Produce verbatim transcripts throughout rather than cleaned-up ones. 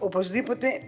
Οπωσδήποτε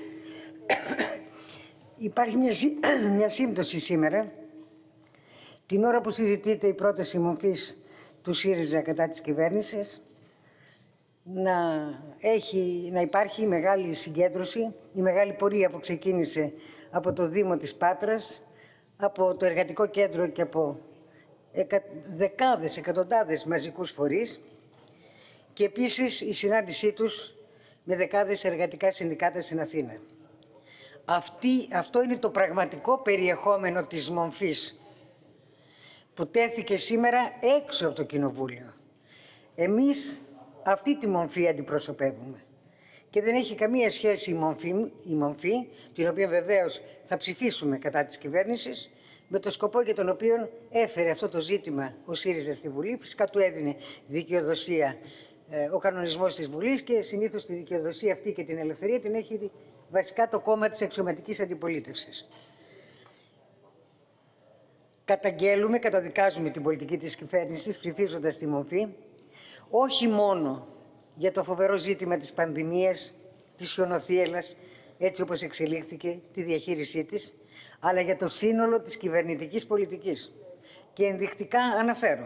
υπάρχει μια, μια σύμπτωση σήμερα, την ώρα που συζητείται η πρόταση μορφής του ΣΥΡΙΖΑ κατά της κυβέρνησης, να, έχει, να υπάρχει μεγάλη συγκέντρωση, η μεγάλη πορεία που ξεκίνησε από το Δήμο της Πάτρας, από το Εργατικό Κέντρο και από εκα, δεκάδες, εκατοντάδες μαζικούς φορείς, και επίσης η συνάντησή τους με δεκάδες εργατικά συνδικάτα στην Αθήνα. Αυτή, αυτό είναι το πραγματικό περιεχόμενο της μομφής που τέθηκε σήμερα έξω από το Κοινοβούλιο. Εμείς αυτή τη μομφή αντιπροσωπεύουμε και δεν έχει καμία σχέση η μομφή, η μομφή την οποία βεβαίως θα ψηφίσουμε κατά της κυβέρνησης, με το σκοπό για τον οποίο έφερε αυτό το ζήτημα ο ΣΥΡΙΖΑ στη Βουλή. Φυσικά του έδινε δικαιοδοσία ε, ο κανονισμός της Βουλής, και συνήθως τη δικαιοδοσία αυτή και την ελευθερία την έχει βασικά το κόμμα της αξιωματικής αντιπολίτευσης. Καταγγέλουμε, καταδικάζουμε την πολιτική της κυβέρνησης ψηφίζοντας τη μομφή, όχι μόνο για το φοβερό ζήτημα της πανδημίας, της χιονοθύελλας, έτσι όπως εξελίχθηκε, τη διαχείρισή της, αλλά για το σύνολο της κυβερνητικής πολιτικής. Και ενδεικτικά αναφέρω.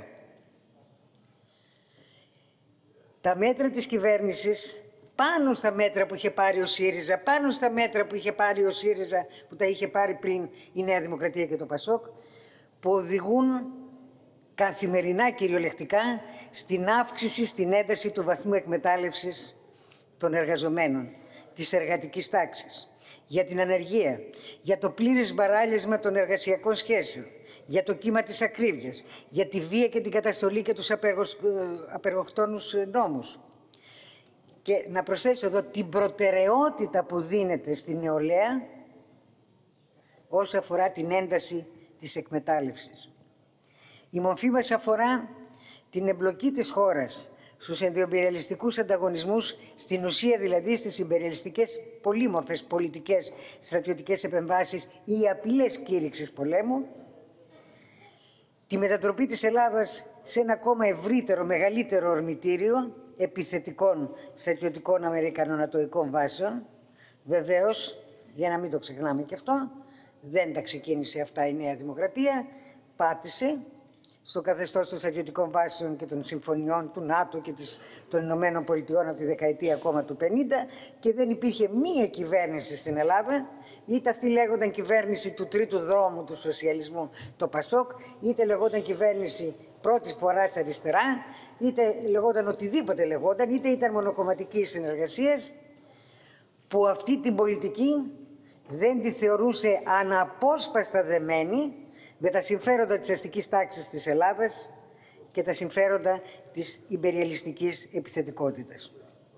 Τα μέτρα της κυβέρνησης, πάνω στα μέτρα που είχε πάρει ο ΣΥΡΙΖΑ, πάνω στα μέτρα που είχε πάρει ο ΣΥΡΙΖΑ, που τα είχε πάρει πριν η Νέα Δημοκρατία και το ΠΑΣΟΚ, που οδηγούν καθημερινά κυριολεκτικά στην αύξηση, στην ένταση του βαθμού εκμετάλλευσης των εργαζομένων, της εργατικής τάξης, για την ανεργία, για το πλήρες μπαράλιασμα των εργασιακών σχέσεων, για το κύμα της ακρίβειας, για τη βία και την καταστολή και τους απεργοκτόνους νόμους. Και να προσθέσω εδώ την προτεραιότητα που δίνεται στη νεολαία όσο αφορά την ένταση της εκμετάλλευσης. Η μορφή μας αφορά την εμπλοκή της χώρας στους ενδιοϊμπεριαλιστικούς ανταγωνισμούς, στην ουσία δηλαδή στις ιμπεριαλιστικές πολύμορφες πολιτικές στρατιωτικές επεμβάσεις ή απειλές κήρυξης πολέμου, τη μετατροπή της Ελλάδας σε ένα ακόμα ευρύτερο, μεγαλύτερο ορμητήριο επιθετικών στρατιωτικών αμερικανονατοικών βάσεων. Βεβαίως, για να μην το ξεχνάμε και αυτό, δεν τα ξεκίνησε αυτά η Νέα Δημοκρατία, πάτησε στο καθεστώς των στρατιωτικών βάσεων και των συμφωνιών του ΝΑΤΟ και της, των Ηνωμένων Πολιτειών από τη δεκαετία ακόμα του πενήντα, και δεν υπήρχε μία κυβέρνηση στην Ελλάδα, είτε αυτή λέγονταν κυβέρνηση του τρίτου δρόμου του σοσιαλισμού, το ΠΑΣΟΚ, είτε λεγόταν κυβέρνηση πρώτης φοράς αριστερά, είτε λεγόταν οτιδήποτε λεγόταν, είτε ήταν μονοκομματική συνεργασία, που αυτή την πολιτική δεν τη θεωρούσε αναπόσπαστα δεμένη με τα συμφέροντα της αστικής τάξης της Ελλάδας και τα συμφέροντα της ιμπεριαλιστικής επιθετικότητας.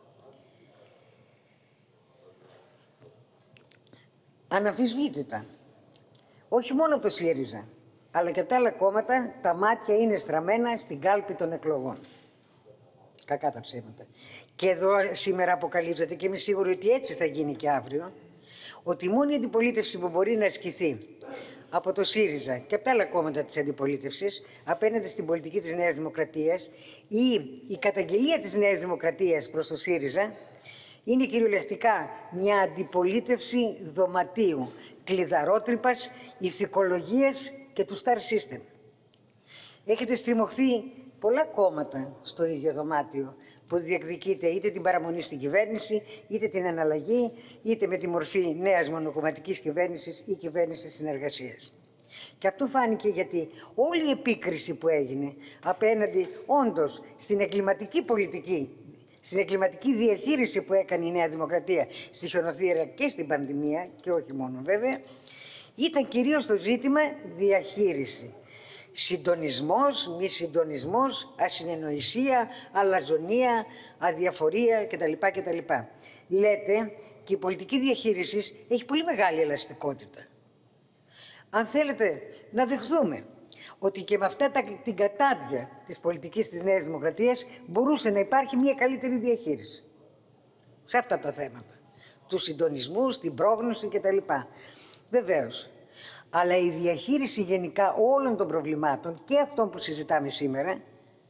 Αναμφισβήτητα, όχι μόνο από το ΣΥΡΙΖΑ, αλλά και από τα άλλα κόμματα, τα μάτια είναι στραμμένα στην κάλπη των εκλογών. Κακά τα ψέματα. Και εδώ σήμερα αποκαλύπτεται, και είμαι σίγουρη ότι έτσι θα γίνει και αύριο, ότι η μόνη αντιπολίτευση που μπορεί να ασκηθεί από το ΣΥΡΙΖΑ και από τα άλλα κόμματα της αντιπολίτευσης απέναντι στην πολιτική της Νέας Δημοκρατίας, ή η καταγγελία της Νέας Δημοκρατίας προς το ΣΥΡΙΖΑ, είναι κυριολεκτικά μια αντιπολίτευση δωματίου, κλειδαρότρυπας, ηθικολογίας και του star system. Έχετε στριμωχθεί πολλά κόμματα στο ίδιο δωμάτιο που διεκδικείται είτε την παραμονή στην κυβέρνηση, είτε την αναλλαγή, είτε με τη μορφή νέας μονοκομματικής κυβέρνησης ή κυβέρνησης συνεργασίας. Και αυτό φάνηκε γιατί όλη η επίκριση που έγινε απέναντι όντως στην εγκληματική πολιτική, στην εγκληματική διαχείριση που έκανε η Νέα Δημοκρατία στη χιονοθύελλα και στην πανδημία, και όχι μόνο βέβαια, ήταν κυρίως το ζήτημα διαχείριση. Συντονισμός, μη συντονισμός, ασυνεννοησία, αλαζονία, αδιαφορία κτλ. κτλ. Λέτε, και η πολιτική διαχείριση έχει πολύ μεγάλη ελαστικότητα. Αν θέλετε να δεχθούμε ότι και με αυτά τα, την κατάδια της πολιτικής της Νέας Δημοκρατίας μπορούσε να υπάρχει μια καλύτερη διαχείριση σε αυτά τα θέματα, του συντονισμού, στην πρόγνωση κτλ. Βεβαίως. Αλλά η διαχείριση γενικά όλων των προβλημάτων και αυτών που συζητάμε σήμερα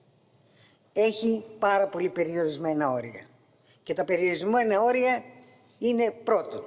έχει πάρα πολύ περιορισμένα όρια. Και τα περιορισμένα όρια είναι πρώτον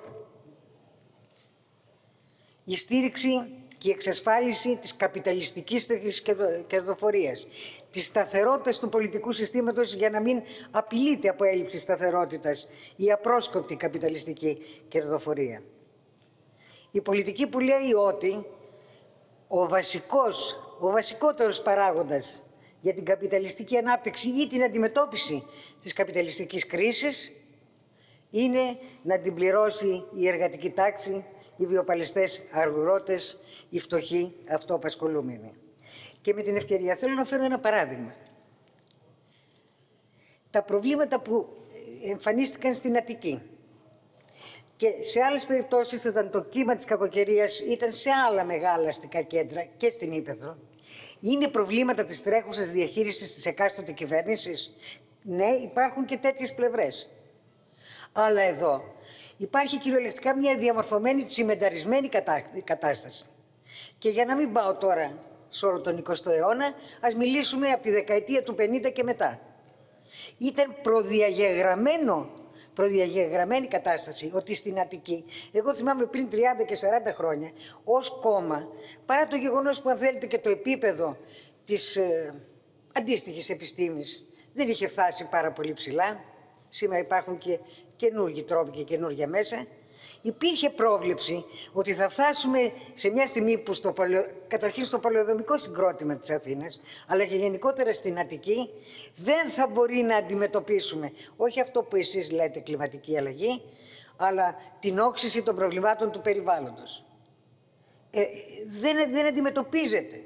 η στήριξη και η εξασφάλιση της καπιταλιστικής κερδοφορίας, της σταθερότητας του πολιτικού συστήματος για να μην απειλείται από έλλειψη σταθερότητας η απρόσκοπτη καπιταλιστική κερδοφορία. Η πολιτική που λέει ότι ο βασικός, ο βασικότερος παράγοντας για την καπιταλιστική ανάπτυξη ή την αντιμετώπιση της καπιταλιστικής κρίσης είναι να την πληρώσει η εργατική τάξη, οι βιοπαλαιστές αγρότες, οι φτωχοί αυτοαπασχολούμενοι. Και με την ευκαιρία θέλω να φέρω ένα παράδειγμα. Τα προβλήματα που εμφανίστηκαν στην Αττική και σε άλλες περιπτώσεις όταν το κύμα της κακοκαιρίας ήταν σε άλλα μεγάλα αστικά κέντρα και στην Ύπαιθρο, είναι προβλήματα της τρέχουσας διαχείρισης της εκάστοτε κυβέρνησης. Ναι, υπάρχουν και τέτοιες πλευρές. Αλλά εδώ υπάρχει κυριολεκτικά μια διαμορφωμένη τσιμενταρισμένη κατάσταση. Και για να μην πάω τώρα σε όλο τον εικοστό αιώνα, ας μιλήσουμε από τη δεκαετία του πενήντα και μετά. Ήταν προδιαγεγραμμένο, προδιαγεγραμμένη κατάσταση ότι στην Αττική, εγώ θυμάμαι πριν τριάντα και σαράντα χρόνια, ως κόμμα, παρά το γεγονός που αν θέλετε και το επίπεδο της ε, αντίστοιχης επιστήμης δεν είχε φτάσει πάρα πολύ ψηλά, σήμερα υπάρχουν και καινούργιοι τρόποι και καινούργια μέσα, υπήρχε πρόβλεψη ότι θα φτάσουμε σε μια στιγμή που στο πολεο... καταρχήν στο πολεοδομικό συγκρότημα της Αθήνας, αλλά και γενικότερα στην Αττική, δεν θα μπορεί να αντιμετωπίσουμε όχι αυτό που εσείς λέτε κλιματική αλλαγή, αλλά την όξυση των προβλημάτων του περιβάλλοντος. Ε, δεν, δεν αντιμετωπίζεται.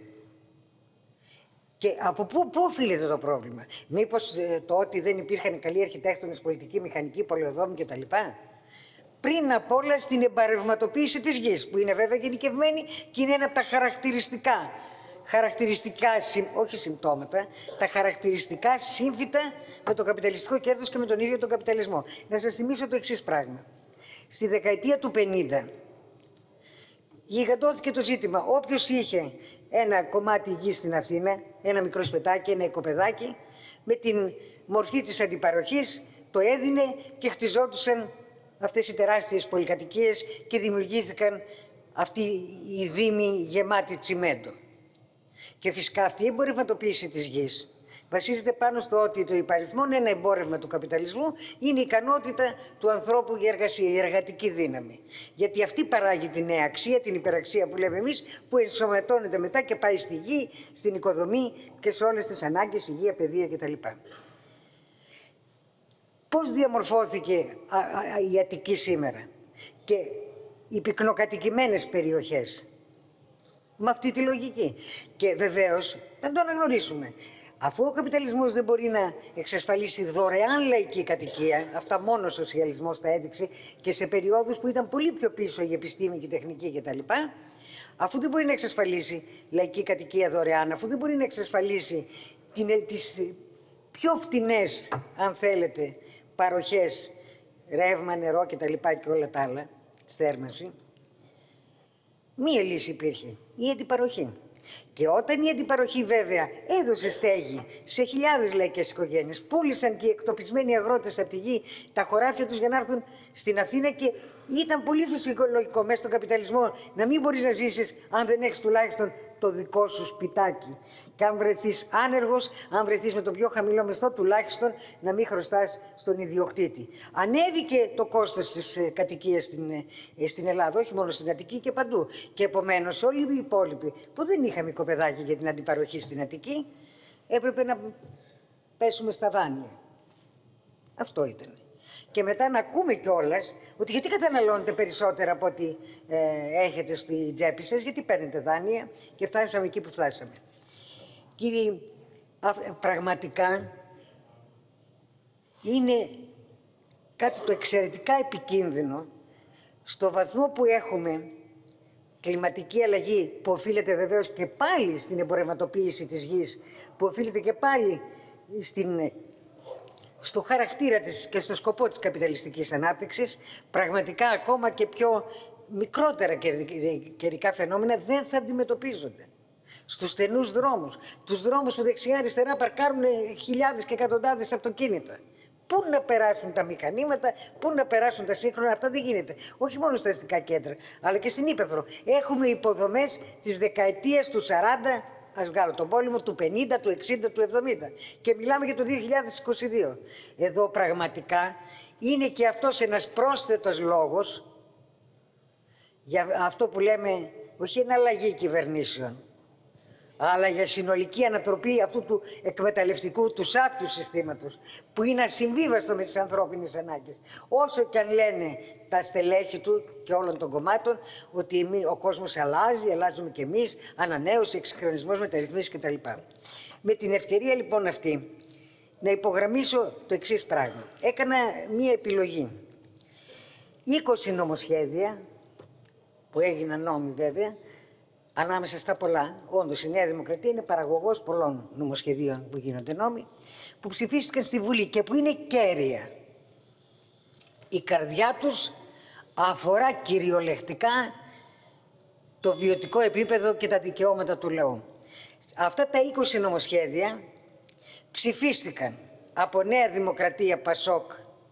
Και από πού, πού οφείλεται το πρόβλημα? Μήπως ε, το ότι δεν υπήρχαν καλοί αρχιτέκτονες, πολιτικοί, μηχανικοί, πολεοδόμοι κτλ. Πριν απ' όλα στην εμπαρευματοποίηση της γης, που είναι βέβαια γενικευμένη και είναι ένα από τα χαρακτηριστικά, χαρακτηριστικά, όχι συμπτώματα, τα χαρακτηριστικά σύμφυτα με το καπιταλιστικό κέρδος και με τον ίδιο τον καπιταλισμό. Να σας θυμίσω το εξής πράγμα. Στη δεκαετία του πενήντα γιγαντώθηκε το ζήτημα. Όποιος είχε ένα κομμάτι γης στην Αθήνα, ένα μικρό σπετάκι, ένα οικοπεδάκι, με την μορφή της αντιπαροχής το έδινε και χτιζόντουσαν αυτές οι τεράστιες πολυκατοικίες και δημιουργήθηκαν αυτοί οι δήμοι γεμάτοι τσιμέντο. Και φυσικά αυτή η εμπορευματοποίηση της γης βασίζεται πάνω στο ότι το υπαριθμόν ένα εμπόρευμα του καπιταλισμού είναι η ικανότητα του ανθρώπου για εργασία, η εργατική δύναμη. Γιατί αυτή παράγει τη νέα αξία, την υπεραξία που λέμε εμείς, που ενσωματώνεται μετά και πάει στη γη, στην οικοδομή και σε όλες τις ανάγκες, υγεία, παιδεία κτλ. Πώς διαμορφώθηκε η Αττική σήμερα και οι πυκνοκατοικημένες περιοχές? Με αυτή τη λογική. Και βεβαίως να το αναγνωρίσουμε. Αφού ο καπιταλισμός δεν μπορεί να εξασφαλίσει δωρεάν λαϊκή κατοικία, αυτά μόνο ο σοσιαλισμός τα έδειξε και σε περιόδους που ήταν πολύ πιο πίσω η επιστήμη και η τεχνική κτλ. Αφού δεν μπορεί να εξασφαλίσει λαϊκή κατοικία δωρεάν, αφού δεν μπορεί να εξασφαλίσει τις πιο φτηνές, αν θέλετε, παροχές, ρεύμα, νερό κτλ. Και όλα τα άλλα, θέρμανση, μία λύση υπήρχε, η αντιπαροχή. Και όταν η αντιπαροχή βέβαια έδωσε στέγη σε χιλιάδες λαϊκές οικογένειες, πούλησαν και οι εκτοπισμένοι αγρότες από τη γη τα χωράφια τους για να έρθουν στην Αθήνα και ήταν πολύ φυσιολογικό μέσα στον καπιταλισμό να μην μπορείς να ζήσεις αν δεν έχεις τουλάχιστον το δικό σου σπιτάκι. Και αν βρεθείς άνεργος, αν βρεθείς με το πιο χαμηλό μισθό, τουλάχιστον να μην χρωστάς στον ιδιοκτήτη. Ανέβηκε το κόστος της ε, κατοικίας στην, ε, στην Ελλάδα, όχι μόνο στην Αττική και παντού. Και επομένως όλοι οι υπόλοιποι που δεν είχαμε οικοπεδάκι για την αντιπαροχή στην Αττική, έπρεπε να πέσουμε στα δάνεια. Αυτό ήταν. Και μετά να ακούμε κιόλας ότι γιατί καταναλώνετε περισσότερα από ό,τι ε, έχετε στη τσέπη σας, γιατί παίρνετε δάνεια και φτάσαμε εκεί που φτάσαμε. Κύριοι, πραγματικά είναι κάτι το εξαιρετικά επικίνδυνο στο βαθμό που έχουμε κλιματική αλλαγή που οφείλεται βεβαίως και πάλι στην εμπορευματοποίηση της γης, που οφείλεται και πάλι στην στο χαρακτήρα της και στο σκοπό της καπιταλιστικής ανάπτυξης, πραγματικά ακόμα και πιο μικρότερα καιρικά φαινόμενα δεν θα αντιμετωπίζονται. Στους στενούς δρόμους, τους δρόμους που δεξιά-αριστερά παρκάρουν χιλιάδες και εκατοντάδες αυτοκίνητα. Πού να περάσουν τα μηχανήματα, πού να περάσουν τα σύγχρονα, αυτά δεν γίνεται. Όχι μόνο στα αστικά κέντρα, αλλά και στην Ύπαιθρο. Έχουμε υποδομές της δεκαετίας του σαράντα, ας βγάλω τον πόλεμο, του πενήντα, του εξήντα, του εβδομήντα. Και μιλάμε για το δύο χιλιάδες είκοσι δύο. Εδώ πραγματικά είναι και αυτός ένας πρόσθετος λόγος για αυτό που λέμε, όχι εναλλαγή κυβερνήσεων, αλλά για συνολική ανατροπή αυτού του εκμεταλλευτικού, του σάπιου συστήματος, που είναι ασυμβίβαστο με τις ανθρώπινες ανάγκες. Όσο και αν λένε τα στελέχη του και όλων των κομμάτων ότι ο κόσμος αλλάζει, αλλάζουμε κι εμείς, ανανέωση, εξυγχρονισμός, μεταρρυθμίσεις κτλ. Με την ευκαιρία λοιπόν αυτή να υπογραμμίσω το εξής πράγμα. Έκανα μία επιλογή. είκοσι νομοσχέδια, που έγιναν νόμοι βέβαια, ανάμεσα στα πολλά, όντως η Νέα Δημοκρατία είναι παραγωγός πολλών νομοσχεδίων που γίνονται νόμοι, που ψηφίστηκαν στη Βουλή και που είναι κέρια. Η καρδιά τους αφορά κυριολεκτικά το βιωτικό επίπεδο και τα δικαιώματα του λαού. Αυτά τα είκοσι νομοσχέδια ψηφίστηκαν από Νέα Δημοκρατία, Πασόκ,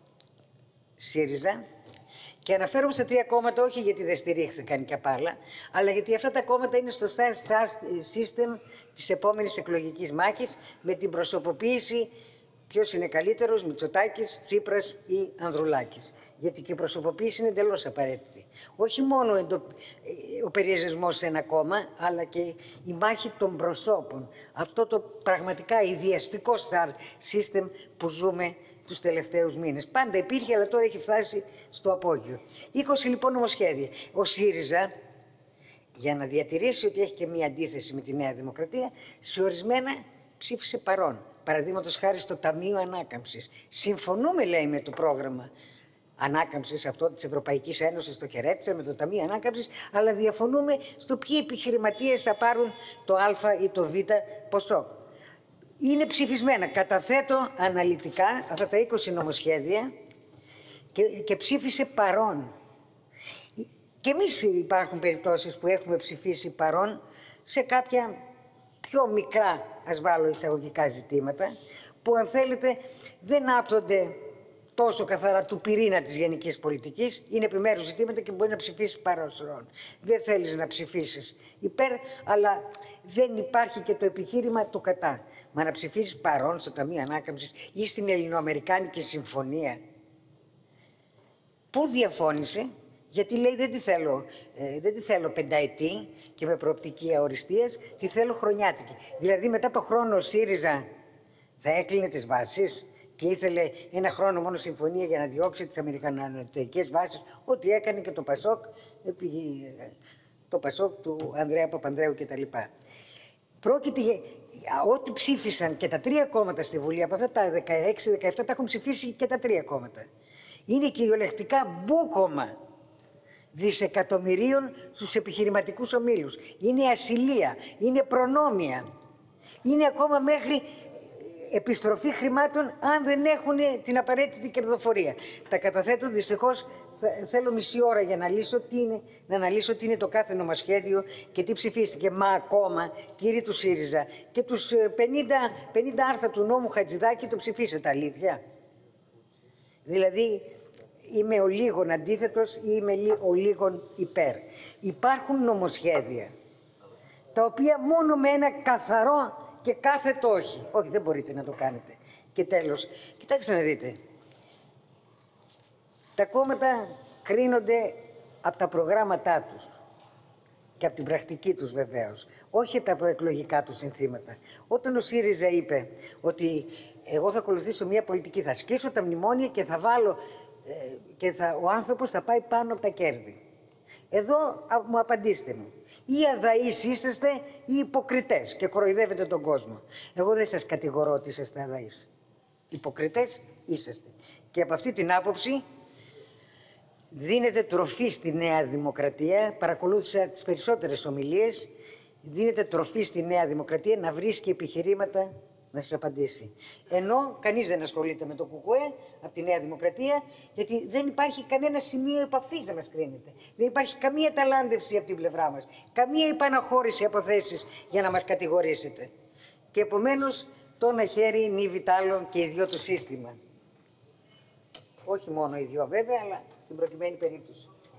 ΣΥΡΙΖΑ, και αναφέρομαι στα τρία κόμματα όχι γιατί δεν στηρίχθηκαν και απ' άλλα, αλλά γιατί αυτά τα κόμματα είναι στο σύστημα της επόμενης εκλογικής μάχης με την προσωποποίηση ποιος είναι καλύτερος, Μητσοτάκης, Τσίπρας ή Ανδρουλάκης. Γιατί και η προσωποποίηση είναι εντελώς απαραίτητη. Όχι μόνο ο περιεσμός σε ένα κόμμα, αλλά και η μάχη των προσώπων. Αυτό το πραγματικά ιδιαστικό star system που ζούμε τους τελευταίους μήνες. Πάντα υπήρχε, αλλά τώρα έχει φτάσει στο απόγειο. είκοσι λοιπόν νομοσχέδια. Ο ΣΥΡΙΖΑ, για να διατηρήσει ότι έχει και μία αντίθεση με τη Νέα Δημοκρατία, σε ορισμένα ψήφισε παρόν. Παραδείγματος χάρη στο Ταμείο Ανάκαμψης. Συμφωνούμε, λέει, με το πρόγραμμα ανάκαμψης αυτό της Ευρωπαϊκής Ένωσης, το χαιρέτησε με το Ταμείο Ανάκαμψης, αλλά διαφωνούμε στο ποιοι επιχειρηματίες θα πάρουν το Α ή το Β ποσό. Είναι ψηφισμένα. Καταθέτω αναλυτικά αυτά τα είκοσι νομοσχέδια και, και ψήφισε παρόν. Και εμείς υπάρχουν περιπτώσεις που έχουμε ψηφίσει παρόν σε κάποια πιο μικρά, ας βάλω εισαγωγικά, ζητήματα, που αν θέλετε δεν άπτονται τόσο καθαρά του πυρήνα της γενικής πολιτικής, είναι επιμέρους ζητήματα και μπορεί να ψηφίσει παρόν. Δεν θέλεις να ψηφίσεις υπέρ, αλλά δεν υπάρχει και το επιχείρημα το κατά. Μα να ψηφίσεις παρόν στο Ταμείο Ανάκαμψης ή στην Ελληνοαμερικάνικη Συμφωνία. Πού διαφώνησε? Γιατί λέει δεν τη θέλω, ε, δεν τη θέλω πενταετή και με προοπτική αοριστείας, τη θέλω χρονιάτικη. Δηλαδή μετά το χρόνο ο ΣΥΡΙΖΑ θα έκλεινε τις βάσεις και ήθελε ένα χρόνο μόνο συμφωνία για να διώξει τις αμερικανικές βάσεις, ό,τι έκανε και το Πασόκ, το Πασόκ του Ανδρέα Παπανδρέου κτλ. Πρόκειται για ό,τι ψήφισαν και τα τρία κόμματα στη Βουλή, από αυτά τα δεκαέξι δεκαεπτά τα έχουν ψηφίσει και τα τρία κόμματα. Είναι κυριολεκτικά μπούκομα δισεκατομμυρίων στους επιχειρηματικούς ομίλους. Είναι ασυλία, είναι προνόμια. Είναι ακόμα μέχρι επιστροφή χρημάτων αν δεν έχουν την απαραίτητη κερδοφορία. Τα καταθέτω, δυστυχώς θέλω μισή ώρα για να, λύσω τι είναι, να αναλύσω τι είναι το κάθε νομοσχέδιο και τι ψηφίστηκε. Μα ακόμα, κύριοι του ΣΥΡΙΖΑ, και τους πενήντα, πενήντα άρθρα του νόμου Χατζηδάκη το ψηφίσατε, αλήθεια? Δηλαδή, είμαι ο λίγων αντίθετος ή είμαι ο λίγων υπέρ. Υπάρχουν νομοσχέδια, τα οποία μόνο με ένα καθαρό και κάθετο όχι. Όχι, δεν μπορείτε να το κάνετε. Και τέλος, κοιτάξτε να δείτε. Τα κόμματα κρίνονται από τα προγράμματά τους και από την πρακτική τους βεβαίως, όχι από τα προεκλογικά τους συνθήματα. Όταν ο ΣΥΡΙΖΑ είπε ότι εγώ θα ακολουθήσω μια πολιτική, θα σκίσω τα μνημόνια και θα βάλω ε, και θα, ο άνθρωπος θα πάει πάνω από τα κέρδη. Εδώ α, μου απαντήστε μου. Ή αδαείς είσαστε ή υποκριτές και κοροϊδεύετε τον κόσμο. Εγώ δεν σας κατηγορώ ότι είσαστε αδαείς. Υποκριτές είσαστε. Και από αυτή την άποψη δίνετε τροφή στη Νέα Δημοκρατία. Παρακολούθησα τις περισσότερες ομιλίες. Δίνετε τροφή στη Νέα Δημοκρατία να βρίσκει επιχειρήματα να σας απαντήσει. Ενώ κανείς δεν ασχολείται με το ΚΚΕ από τη Νέα Δημοκρατία, γιατί δεν υπάρχει κανένα σημείο επαφής να μας κρίνεται. Δεν υπάρχει καμία ταλάντευση από την πλευρά μας. Καμία υπαναχώρηση από θέσεις για να μας κατηγορήσετε. Και επομένως το ένα χέρι νύβει τ' άλλο και ιδιό το σύστημα. Όχι μόνο οι δυο βέβαια, αλλά στην προκειμένη περίπτωση.